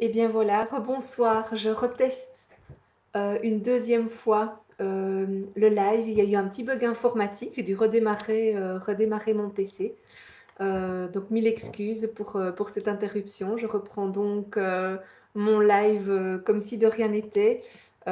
Et bien voilà, rebonsoir, je reteste une deuxième fois le live. Il y a eu un petit bug informatique, j'ai dû redémarrer mon PC. Donc mille excuses pour cette interruption. Je reprends donc mon live comme si de rien n'était.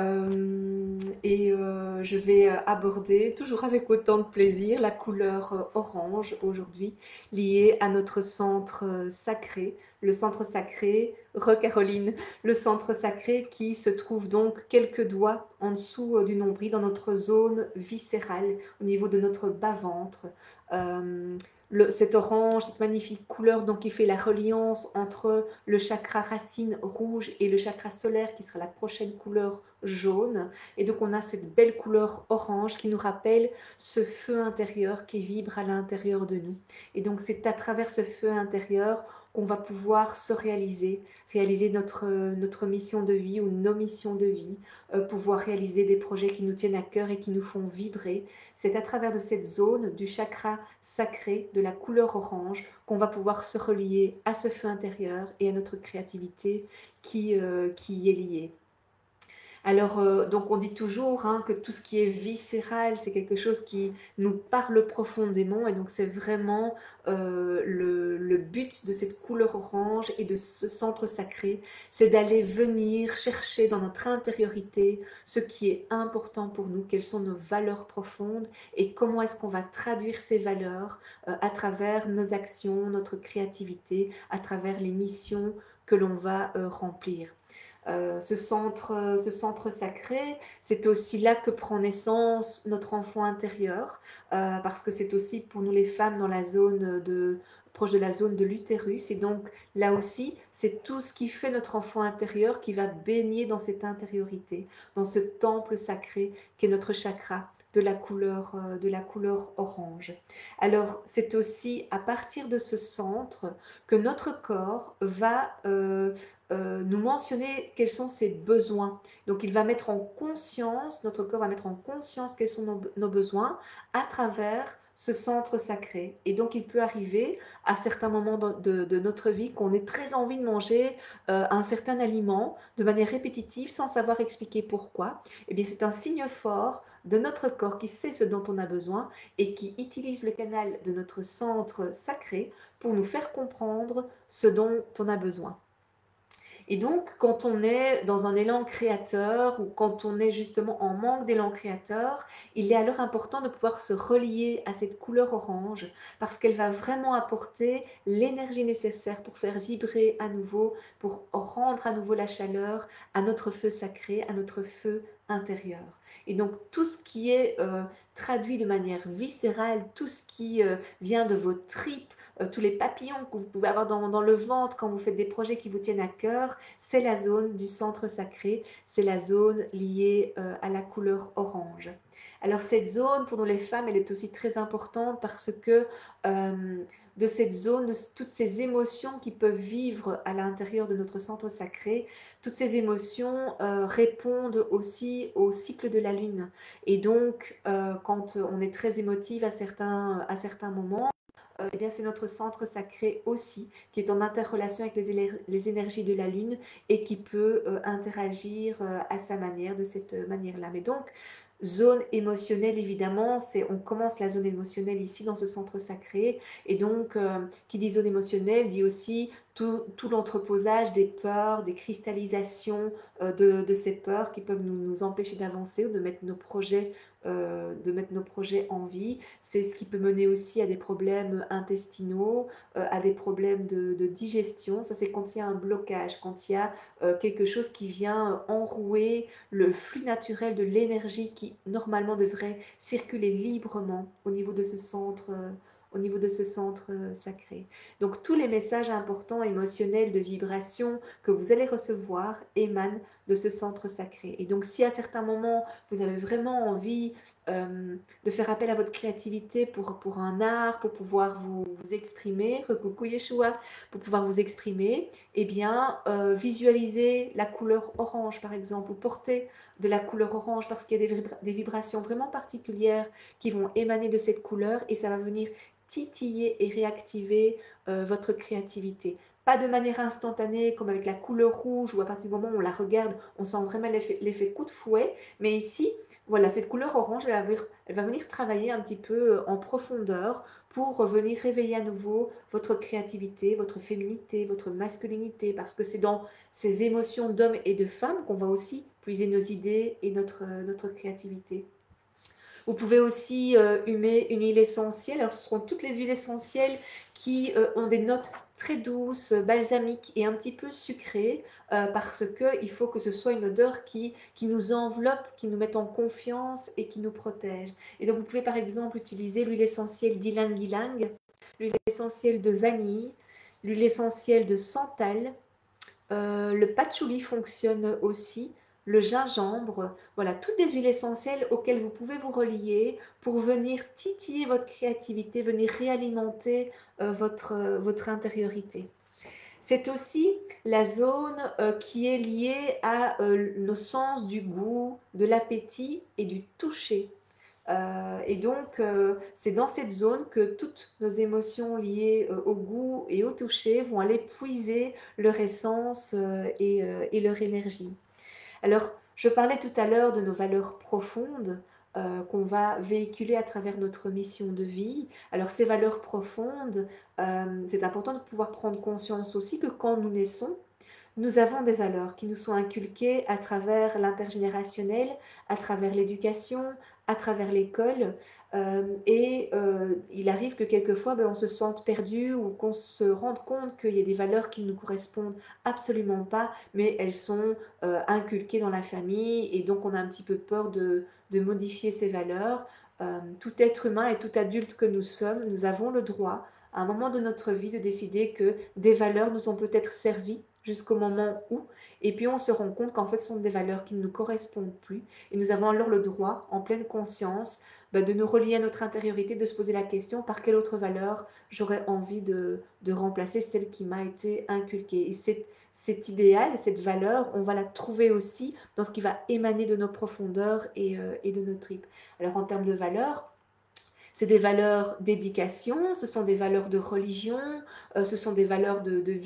Je vais aborder, toujours avec autant de plaisir, la couleur orange aujourd'hui, liée à notre centre sacré, le centre sacré, Caroline, le centre sacré qui se trouve donc quelques doigts en dessous du nombril, dans notre zone viscérale, au niveau de notre bas-ventre. Cet orange, cette magnifique couleur donc, qui fait la reliance entre le chakra racine rouge et le chakra solaire qui sera la prochaine couleur jaune. Et donc on a cette belle couleur orange qui nous rappelle ce feu intérieur qui vibre à l'intérieur de nous. Et donc c'est à travers ce feu intérieur qu'on va pouvoir se réaliser notre mission de vie ou nos missions de vie, pouvoir réaliser des projets qui nous tiennent à cœur et qui nous font vibrer. C'est à travers de cette zone du chakra sacré, de la couleur orange, qu'on va pouvoir se relier à ce feu intérieur et à notre créativité qui y est liée. Alors, donc on dit toujours que tout ce qui est viscéral, c'est quelque chose qui nous parle profondément. Et donc, c'est vraiment le but de cette couleur orange et de ce centre sacré, c'est d'aller venir chercher dans notre intériorité ce qui est important pour nous, quelles sont nos valeurs profondes et comment est-ce qu'on va traduire ces valeurs à travers nos actions, notre créativité, à travers les missions que l'on va remplir. Ce centre sacré, c'est aussi là que prend naissance notre enfant intérieur, parce que c'est aussi pour nous les femmes dans la zone proche de la zone de l'utérus. Et donc là aussi, c'est tout ce qui fait notre enfant intérieur qui va baigner dans cette intériorité, dans ce temple sacré qui est notre chakra de la couleur orange. Alors, c'est aussi à partir de ce centre que notre corps va nous mentionner quels sont ses besoins. Donc, il va mettre en conscience, notre corps va mettre en conscience quels sont nos besoins à travers ce centre sacré. Et donc, il peut arriver à certains moments de notre vie qu'on ait très envie de manger un certain aliment de manière répétitive sans savoir expliquer pourquoi. Eh bien, c'est un signe fort de notre corps qui sait ce dont on a besoin et qui utilise le canal de notre centre sacré pour nous faire comprendre ce dont on a besoin. Et donc, quand on est dans un élan créateur ou quand on est justement en manque d'élan créateur, il est alors important de pouvoir se relier à cette couleur orange parce qu'elle va vraiment apporter l'énergie nécessaire pour faire vibrer à nouveau, pour rendre à nouveau la chaleur à notre feu sacré, à notre feu intérieur. Et donc, tout ce qui est traduit de manière viscérale, tout ce qui vient de vos tripes, tous les papillons que vous pouvez avoir dans le ventre quand vous faites des projets qui vous tiennent à cœur, c'est la zone du centre sacré, c'est la zone liée à la couleur orange. Alors cette zone, pour nous les femmes, elle est aussi très importante parce que de cette zone, de toutes ces émotions qui peuvent vivre à l'intérieur de notre centre sacré, toutes ces émotions répondent aussi au cycle de la lune. Et donc, quand on est très émotive à certains moments, eh bien, c'est notre centre sacré aussi, qui est en interrelation avec les énergies de la Lune et qui peut interagir à sa manière, de cette manière-là. Mais donc, zone émotionnelle, évidemment, on commence la zone émotionnelle ici dans ce centre sacré. Et donc, qui dit zone émotionnelle, dit aussi tout l'entreposage des peurs, des cristallisations de ces peurs qui peuvent nous empêcher d'avancer ou de mettre nos projets en vie. C'est ce qui peut mener aussi à des problèmes intestinaux, à des problèmes de digestion. Ça, c'est quand il y a un blocage, quand il y a quelque chose qui vient enrouer le flux naturel de l'énergie qui normalement devrait circuler librement au niveau de ce centre. Sacré. Donc tous les messages importants, émotionnels, de vibration que vous allez recevoir émanent de ce centre sacré. Et donc si à certains moments vous avez vraiment envie de faire appel à votre créativité pour un art, pour pouvoir vous exprimer, coucou Yeshua, pour pouvoir vous exprimer, eh bien, visualisez la couleur orange, par exemple, ou portez de la couleur orange parce qu'il y a des vibrations vraiment particulières qui vont émaner de cette couleur et ça va venir titiller et réactiver votre créativité. pas de manière instantanée comme avec la couleur rouge où à partir du moment où on la regarde, on sent vraiment l'effet coup de fouet. Mais ici, voilà, cette couleur orange, elle va venir travailler un petit peu en profondeur pour venir réveiller à nouveau votre créativité, votre féminité, votre masculinité, parce que c'est dans ces émotions d'hommes et de femmes qu'on va aussi puiser nos idées et notre créativité. Vous pouvez aussi humer une huile essentielle. Alors, ce seront toutes les huiles essentielles qui ont des notes très douces, balsamiques et un petit peu sucrées, parce qu'il faut que ce soit une odeur qui nous enveloppe, qui nous mette en confiance et qui nous protège. Et donc, vous pouvez par exemple utiliser l'huile essentielle d'ylang-ylang, l'huile essentielle de vanille, l'huile essentielle de santal, le patchouli fonctionne aussi, le gingembre, voilà, toutes des huiles essentielles auxquelles vous pouvez vous relier pour venir titiller votre créativité, venir réalimenter votre intériorité. C'est aussi la zone qui est liée à nos sens du goût, de l'appétit et du toucher. Et donc, c'est dans cette zone que toutes nos émotions liées au goût et au toucher vont aller puiser leur essence et leur énergie. Alors, je parlais tout à l'heure de nos valeurs profondes qu'on va véhiculer à travers notre mission de vie. Alors, ces valeurs profondes, c'est important de pouvoir prendre conscience aussi que quand nous naissons, nous avons des valeurs qui nous sont inculquées à travers l'intergénérationnel, à travers l'éducation, à travers l'école. Il arrive que quelquefois, on se sente perdu ou qu'on se rende compte qu'il y a des valeurs qui ne nous correspondent absolument pas, mais elles sont inculquées dans la famille et donc on a un petit peu peur de modifier ces valeurs. Tout être humain et tout adulte que nous sommes, nous avons le droit à un moment de notre vie de décider que des valeurs nous ont peut-être servi jusqu'au moment où, et puis on se rend compte qu'en fait ce sont des valeurs qui ne nous correspondent plus, et nous avons alors le droit, en pleine conscience, de nous relier à notre intériorité, de se poser la question par quelle autre valeur j'aurais envie de remplacer celle qui m'a été inculquée. Et cet idéal, cette valeur, on va la trouver aussi dans ce qui va émaner de nos profondeurs et de nos tripes. Alors en termes de valeurs, c'est des valeurs d'éducation, ce sont des valeurs de religion, ce sont des valeurs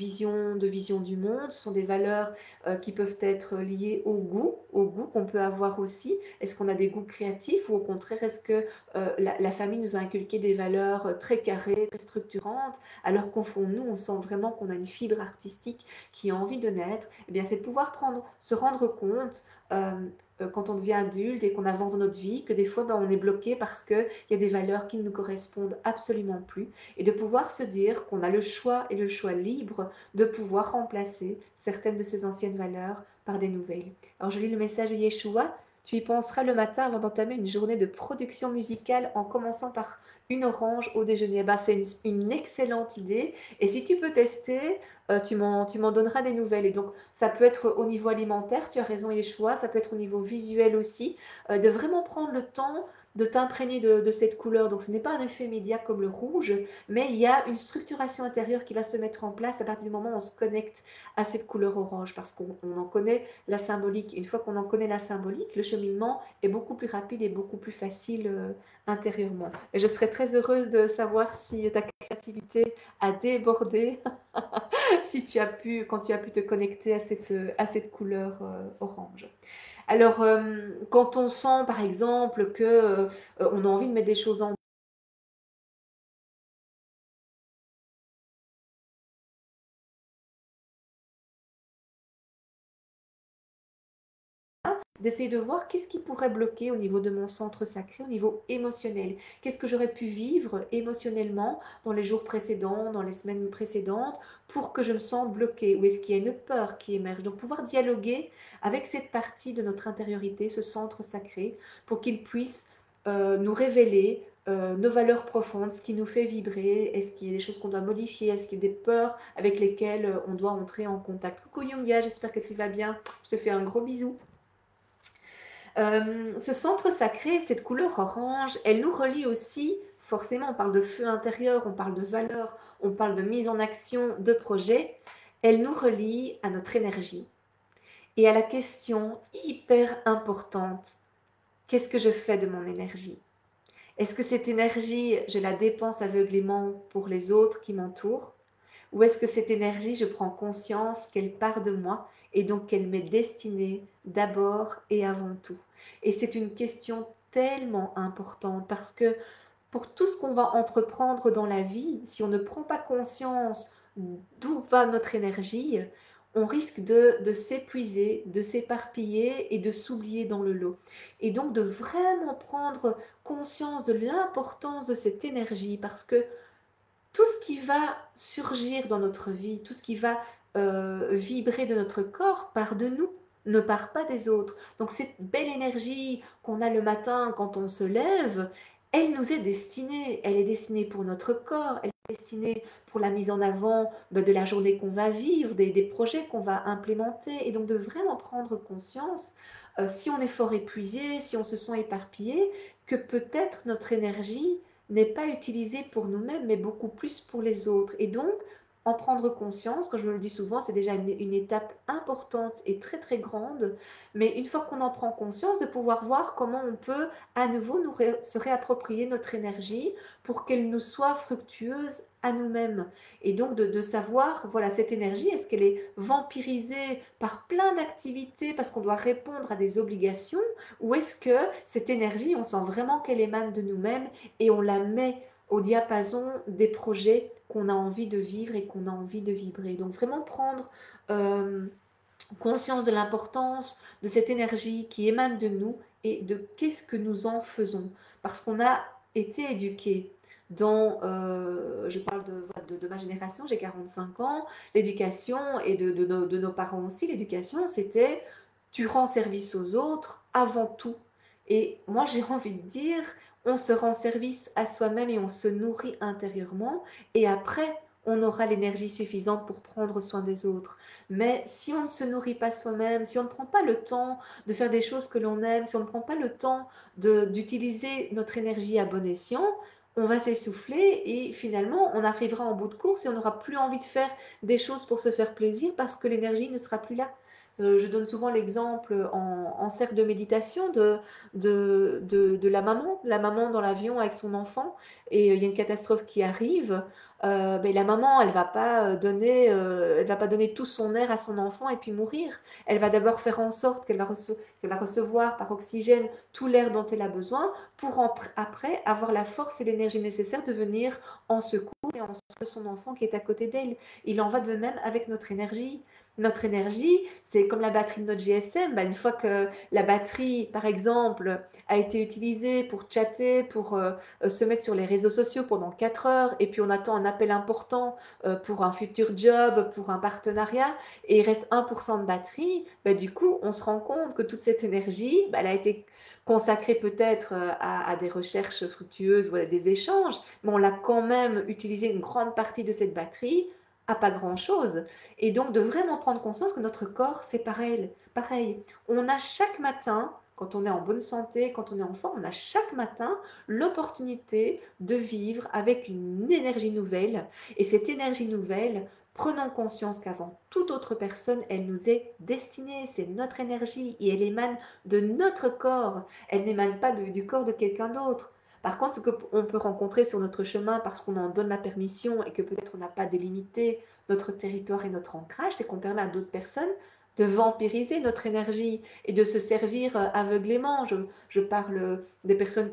de vision du monde, ce sont des valeurs qui peuvent être liées au goût qu'on peut avoir aussi. Est-ce qu'on a des goûts créatifs ou au contraire, est-ce que la famille nous a inculqué des valeurs très carrées, très structurantes, alors qu'au fond, nous, on sent vraiment qu'on a une fibre artistique qui a envie de naître. Eh bien, c'est de pouvoir se rendre compte quand on devient adulte et qu'on avance dans notre vie, que des fois on est bloqué parce qu'il y a des valeurs qui ne nous correspondent absolument plus, et de pouvoir se dire qu'on a le choix et le choix libre de pouvoir remplacer certaines de ces anciennes valeurs par des nouvelles. Alors je lis le message de Yeshua: tu y penseras le matin avant d'entamer une journée de production musicale en commençant par une orange au déjeuner. C'est une excellente idée, et si tu peux tester, tu m'en donneras des nouvelles. Et donc, ça peut être au niveau alimentaire, tu as raison Yeshua, ça peut être au niveau visuel aussi, de vraiment prendre le temps de t'imprégner de cette couleur. Donc, ce n'est pas un effet média comme le rouge, mais il y a une structuration intérieure qui va se mettre en place à partir du moment où on se connecte à cette couleur orange, parce qu'on en connaît la symbolique. Une fois qu'on en connaît la symbolique, le cheminement est beaucoup plus rapide et beaucoup plus facile intérieurement. Et je serais très heureuse de savoir si ta créativité a débordé si tu as pu, quand tu as pu te connecter à cette couleur orange. Alors, quand on sent par exemple que on a envie de mettre des choses en d'essayer de voir qu'est-ce qui pourrait bloquer au niveau de mon centre sacré, au niveau émotionnel. Qu'est-ce que j'aurais pu vivre émotionnellement dans les jours précédents, dans les semaines précédentes, pour que je me sente bloquée? Ou est-ce qu'il y a une peur qui émerge? Donc pouvoir dialoguer avec cette partie de notre intériorité, ce centre sacré, pour qu'il puisse nous révéler nos valeurs profondes, ce qui nous fait vibrer, est-ce qu'il y a des choses qu'on doit modifier, est-ce qu'il y a des peurs avec lesquelles on doit entrer en contact. Coucou Yunga, j'espère que tu vas bien. Je te fais un gros bisou. Ce centre sacré, cette couleur orange, elle nous relie aussi, forcément, on parle de feu intérieur, on parle de valeur, on parle de mise en action, de projet, elle nous relie à notre énergie et à la question hyper importante: qu'est-ce que je fais de mon énergie? Est-ce que cette énergie, je la dépense aveuglément pour les autres qui m'entourent? Ou est-ce que cette énergie, je prends conscience qu'elle part de moi et donc qu'elle m'est destinée d'abord et avant tout? Et c'est une question tellement importante parce que pour tout ce qu'on va entreprendre dans la vie, si on ne prend pas conscience d'où va notre énergie, on risque de s'épuiser, de s'éparpiller et de s'oublier dans le lot. Et donc de vraiment prendre conscience de l'importance de cette énergie parce que tout ce qui va surgir dans notre vie, tout ce qui va vibrer de notre corps part de nous, ne part pas des autres. Donc cette belle énergie qu'on a le matin quand on se lève, elle nous est destinée. Elle est destinée pour notre corps, elle est destinée pour la mise en avant de la journée qu'on va vivre, des projets qu'on va implémenter. Et donc de vraiment prendre conscience, si on est fort épuisé, si on se sent éparpillé, que peut-être notre énergie n'est pas utilisé pour nous-mêmes, mais beaucoup plus pour les autres. Et donc, en prendre conscience, comme je me le dis souvent, c'est déjà une étape importante et très très grande, mais une fois qu'on en prend conscience, de pouvoir voir comment on peut à nouveau se réapproprier notre énergie pour qu'elle nous soit fructueuse à nous-mêmes. Et donc de savoir, voilà, cette énergie, est-ce qu'elle est vampirisée par plein d'activités parce qu'on doit répondre à des obligations, ou est-ce que cette énergie, on sent vraiment qu'elle émane de nous-mêmes et on la met au diapason des projets qu'on a envie de vivre et qu'on a envie de vibrer. Donc vraiment prendre euh, conscience de l'importance de cette énergie qui émane de nous et de qu'est-ce que nous en faisons. Parce qu'on a été éduqués dans, je parle de ma génération, j'ai 45 ans, l'éducation et de nos parents aussi, l'éducation c'était tu rends service aux autres avant tout. Et moi j'ai envie de dire, on se rend service à soi-même et on se nourrit intérieurement et après on aura l'énergie suffisante pour prendre soin des autres. Mais si on ne se nourrit pas soi-même, si on ne prend pas le temps de faire des choses que l'on aime, si on ne prend pas le temps d'utiliser notre énergie à bon escient, on va s'essouffler et finalement on arrivera en bout de course et on n'aura plus envie de faire des choses pour se faire plaisir parce que l'énergie ne sera plus là. Je donne souvent l'exemple en cercle de méditation de la maman dans l'avion avec son enfant et il y a une catastrophe qui arrive. Ben, la maman, elle va pas donner tout son air à son enfant et puis mourir. Elle va d'abord faire en sorte qu'elle va recevoir par oxygène tout l'air dont elle a besoin pour après avoir la force et l'énergie nécessaire de venir en secours et en secours de son enfant qui est à côté d'elle. Il en va de même avec notre énergie. Notre énergie, c'est comme la batterie de notre GSM. Ben, une fois que la batterie, par exemple, a été utilisée pour chatter, pour se mettre sur les réseaux sociaux pendant 4 heures et puis on attend un appel important pour un futur job, pour un partenariat et il reste 1% de batterie, bah, du coup on se rend compte que toute cette énergie, bah, elle a été consacrée peut-être à des recherches fructueuses ou à des échanges, mais on l'a quand même utilisé une grande partie de cette batterie à pas grand-chose. Et donc de vraiment prendre conscience que notre corps, c'est pareil. Pareil. On a chaque matin, quand on est en bonne santé, quand on est enfant, on a chaque matin l'opportunité de vivre avec une énergie nouvelle. Et cette énergie nouvelle, prenons conscience qu'avant toute autre personne, elle nous est destinée. C'est notre énergie et elle émane de notre corps. Elle n'émane pas du corps de quelqu'un d'autre. Par contre, ce qu'on peut rencontrer sur notre chemin parce qu'on en donne la permission et que peut-être on n'a pas délimité notre territoire et notre ancrage, c'est qu'on permet à d'autres personnes de vampiriser notre énergie et de se servir aveuglément. Je parle des personnes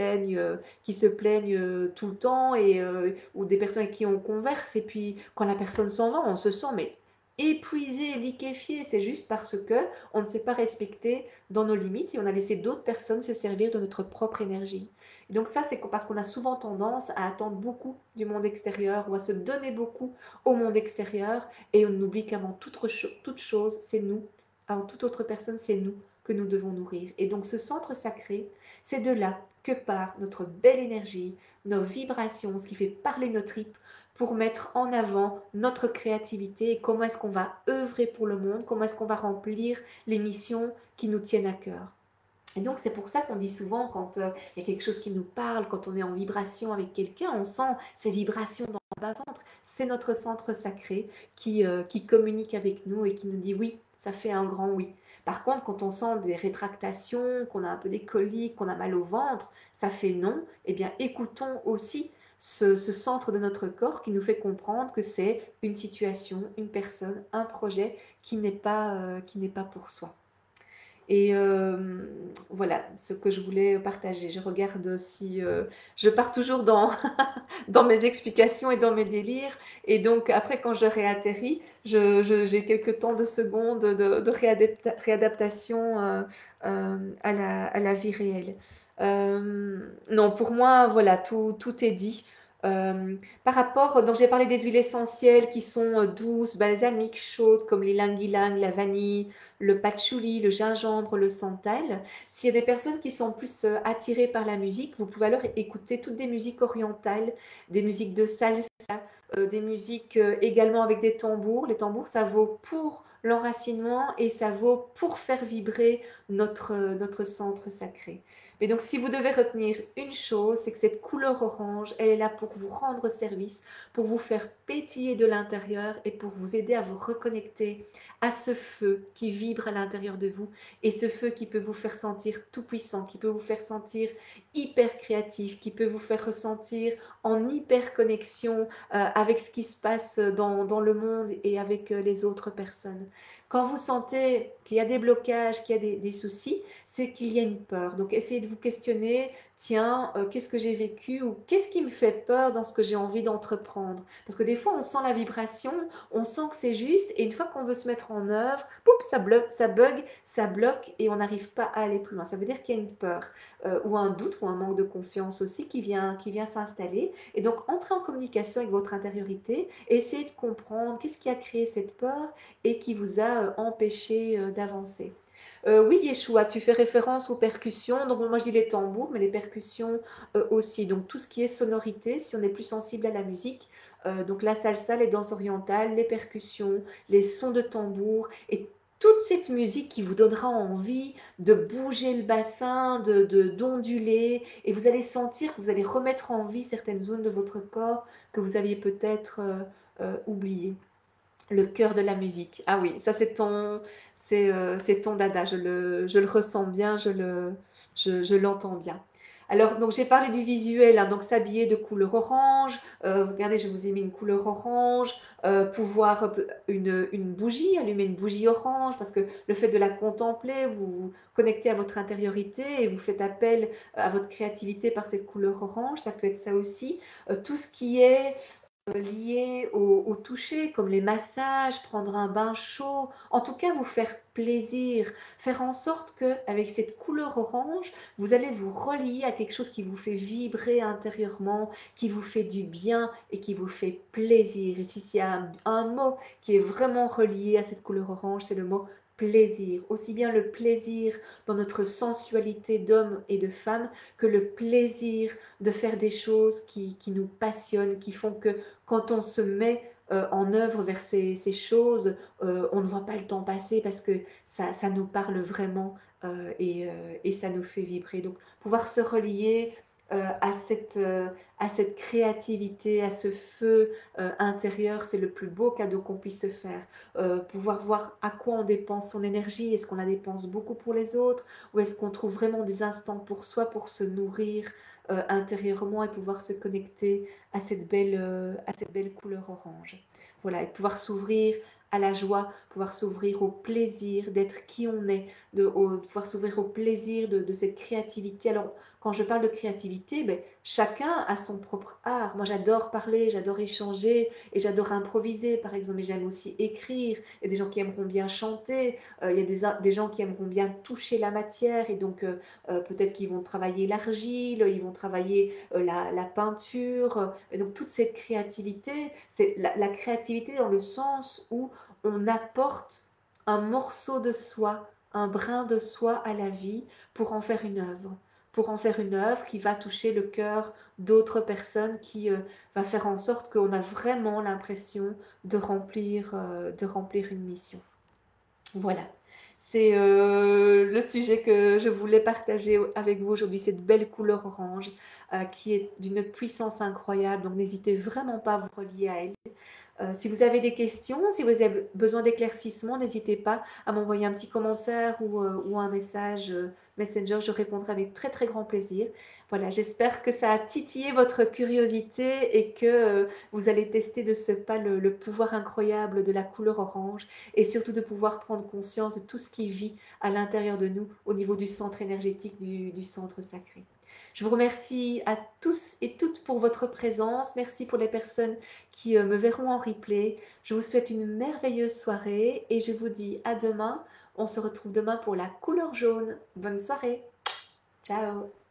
qui se plaignent tout le temps ou des personnes avec qui on converse et puis quand la personne s'en va, on se sent mais épuisé, liquéfié. C'est juste parce que on ne s'est pas respecté dans nos limites et on a laissé d'autres personnes se servir de notre propre énergie. Et donc ça, c'est parce qu'on a souvent tendance à attendre beaucoup du monde extérieur ou à se donner beaucoup au monde extérieur et on oublie qu'avant toute chose, c'est nous. Avant toute autre personne, c'est nous que nous devons nourrir. Et donc ce centre sacré, c'est de là que part notre belle énergie, nos vibrations, ce qui fait parler nos tripes pour mettre en avant notre créativité et comment est-ce qu'on va œuvrer pour le monde, comment est-ce qu'on va remplir les missions qui nous tiennent à cœur. Et donc c'est pour ça qu'on dit souvent quand il y a quelque chose qui nous parle, quand on est en vibration avec quelqu'un, on sent ces vibrations dans le bas-ventre. C'est notre centre sacré qui communique avec nous et qui nous dit oui, ça fait un grand oui. Par contre, quand on sent des rétractations, qu'on a un peu des coliques, qu'on a mal au ventre, ça fait non, eh bien écoutons aussi ce centre de notre corps qui nous fait comprendre que c'est une situation, une personne, un projet qui n'est pas pour soi. Et voilà ce que je voulais partager. Je regarde si je pars toujours dans, dans mes explications et dans mes délires. Et donc après, quand je réatterris, j'ai quelques temps de secondes de réadaptation à la vie réelle. Non, pour moi, voilà, tout est dit. Euh, Par rapport, donc j'ai parlé des huiles essentielles qui sont douces, balsamiques, chaudes, comme l'ylang-ylang, la vanille, le patchouli, le gingembre, le santal. S'il y a des personnes qui sont plus attirées par la musique, vous pouvez alors écouter toutes des musiques orientales, des musiques de salsa, des musiques également avec des tambours. Les tambours, ça vaut pour l'enracinement et ça vaut pour faire vibrer notre centre sacré. Mais donc, si vous devez retenir une chose, c'est que cette couleur orange, elle est là pour vous rendre service, pour vous faire pétiller de l'intérieur et pour vous aider à vous reconnecter à ce feu qui vibre à l'intérieur de vous et ce feu qui peut vous faire sentir tout puissant, qui peut vous faire sentir hyper créatif, qui peut vous faire ressentir en hyper connexion avec ce qui se passe dans le monde et avec les autres personnes. Quand vous sentez qu'il y a des blocages, qu'il y a des soucis, c'est qu'il y a une peur. Donc essayez de vous questionner, tiens, qu'est-ce que j'ai vécu ou qu'est-ce qui me fait peur dans ce que j'ai envie d'entreprendre. Parce que des fois, on sent la vibration, on sent que c'est juste, et une fois qu'on veut se mettre en œuvre, poup, ça bloque, et on n'arrive pas à aller plus loin. Ça veut dire qu'il y a une peur, ou un doute, ou un manque de confiance aussi qui vient s'installer. Et donc, entrez en communication avec votre intériorité, essayez de comprendre qu'est-ce qui a créé cette peur et qui vous a empêché d'avancer. Oui, Yeshua, tu fais référence aux percussions. Donc, moi, je dis les tambours, mais les percussions aussi. Donc, tout ce qui est sonorité, si on est plus sensible à la musique, donc la salsa, les danses orientales, les percussions, les sons de tambour et toute cette musique qui vous donnera envie de bouger le bassin, d'onduler, et vous allez sentir que vous allez remettre en vie certaines zones de votre corps que vous aviez peut-être oubliées. Le cœur de la musique. Ah oui, ça c'est ton dada. Je le ressens bien, je l'entends bien. Alors, donc j'ai parlé du visuel, hein, donc s'habiller de couleur orange. Regardez, je vous ai mis une couleur orange. Pouvoir une bougie, allumer une bougie orange, parce que le fait de la contempler, vous vous connectez à votre intériorité et vous faites appel à votre créativité par cette couleur orange. Ça peut être ça aussi. Tout ce qui est liées au toucher, comme les massages, prendre un bain chaud, en tout cas vous faire plaisir, faire en sorte que avec cette couleur orange, vous allez vous relier à quelque chose qui vous fait vibrer intérieurement, qui vous fait du bien et qui vous fait plaisir. Et si c'est un mot qui est vraiment relié à cette couleur orange, c'est le mot plaisir. Aussi bien le plaisir dans notre sensualité d'homme et de femme que le plaisir de faire des choses qui nous passionnent, qui font que quand on se met en œuvre vers ces choses, on ne voit pas le temps passer parce que ça nous parle vraiment et ça nous fait vibrer. Donc, pouvoir se relier à cette créativité, à ce feu intérieur, c'est le plus beau cadeau qu'on puisse se faire. Pouvoir voir à quoi on dépense son énergie, est-ce qu'on la dépense beaucoup pour les autres ou est-ce qu'on trouve vraiment des instants pour soi, pour se nourrir intérieurement et pouvoir se connecter à cette belle couleur orange. Voilà, et pouvoir s'ouvrir à la joie, pouvoir s'ouvrir au plaisir d'être qui on est, pouvoir s'ouvrir au plaisir de cette créativité. Alors, quand je parle de créativité, ben, chacun a son propre art. Moi, j'adore parler, j'adore échanger et j'adore improviser, par exemple, mais j'aime aussi écrire. Il y a des gens qui aimeront bien chanter, il y a des gens qui aimeront bien toucher la matière et donc peut-être qu'ils vont travailler l'argile, ils vont travailler la peinture. Et donc toute cette créativité, c'est la créativité dans le sens où on apporte un morceau de soi, un brin de soi à la vie pour en faire une œuvre. Pour en faire une œuvre qui va toucher le cœur d'autres personnes, qui va faire en sorte qu'on a vraiment l'impression de remplir une mission. Voilà, c'est le sujet que je voulais partager avec vous aujourd'hui, cette belle couleur orange qui est d'une puissance incroyable. Donc n'hésitez vraiment pas à vous relier à elle. Si vous avez des questions, si vous avez besoin d'éclaircissement, n'hésitez pas à m'envoyer un petit commentaire ou un message Messenger. Je répondrai avec très très grand plaisir. Voilà, j'espère que ça a titillé votre curiosité et que vous allez tester de ce pas le pouvoir incroyable de la couleur orange et surtout de pouvoir prendre conscience de tout ce qui vit à l'intérieur de nous au niveau du centre énergétique du centre sacré. Je vous remercie à tous et toutes pour votre présence. Merci pour les personnes qui me verront en replay. Je vous souhaite une merveilleuse soirée et je vous dis à demain. On se retrouve demain pour la couleur jaune. Bonne soirée. Ciao.